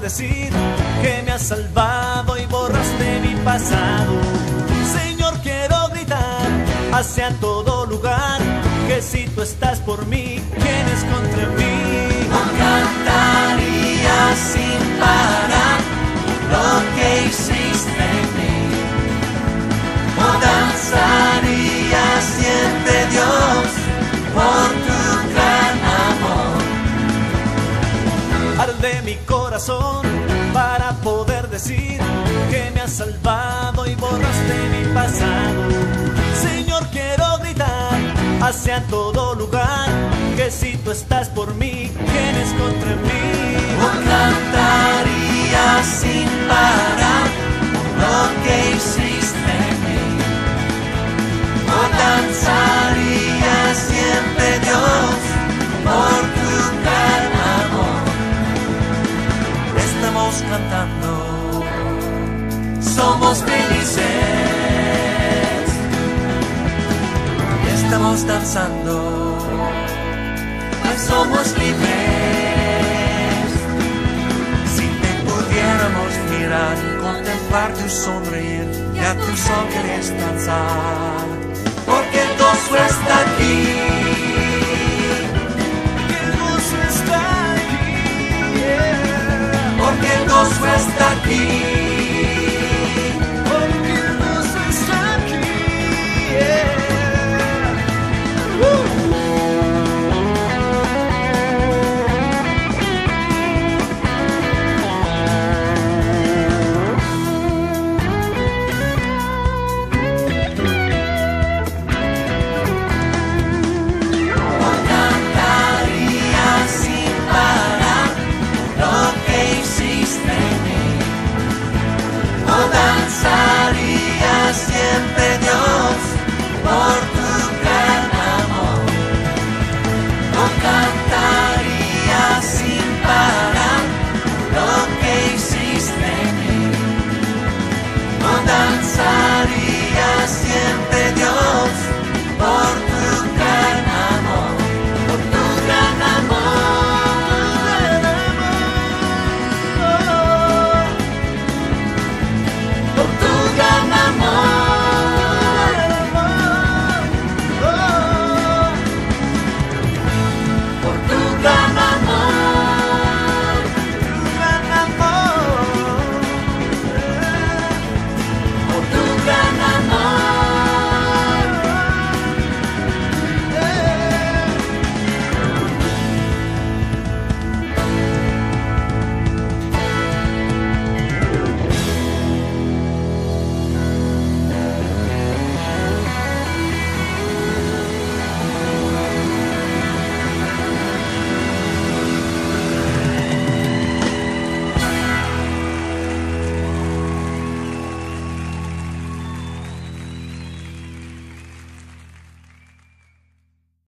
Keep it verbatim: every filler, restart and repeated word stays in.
decir que me has salvado y borraste mi pasado. Señor, quiero gritar hacia todo lugar que si tú estás por mí, ¿quién es contra mí? Oh, cantaría sin parar lo que hiciste en mí. Oh, danzaría siempre, Dios, por tu gran amor. Arde mi corazón para poder decir que me has salvado y borraste mi pasado. Señor, quiero gritar hacia todo lugar que si tú estás por mí, ¿quién es contra mí? Oh, cantaría sin parar lo que hiciste en mí. Oh, danzaría siempre, Dios, por tu gran amor. Estamos cantando, somos felices. Estamos danzando, pues somos libres. Si te pudiéramos mirar, contemplar tu sonreír, y a tu son querés danzar, porque el gozo está aquí. El gozo está aquí, yeah. Porque el gozo está aquí.